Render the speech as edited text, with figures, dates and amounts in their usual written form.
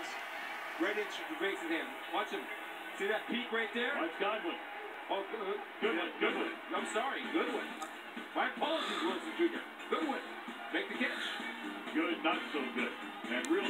Williams. Right into Trevathan. Watch him. See that peak right there? Watch Godwin. Oh, good one. Good one. I'm sorry. Good one. My apologies, Wilson Jr. Good one. Make the catch. Good, not so good. And really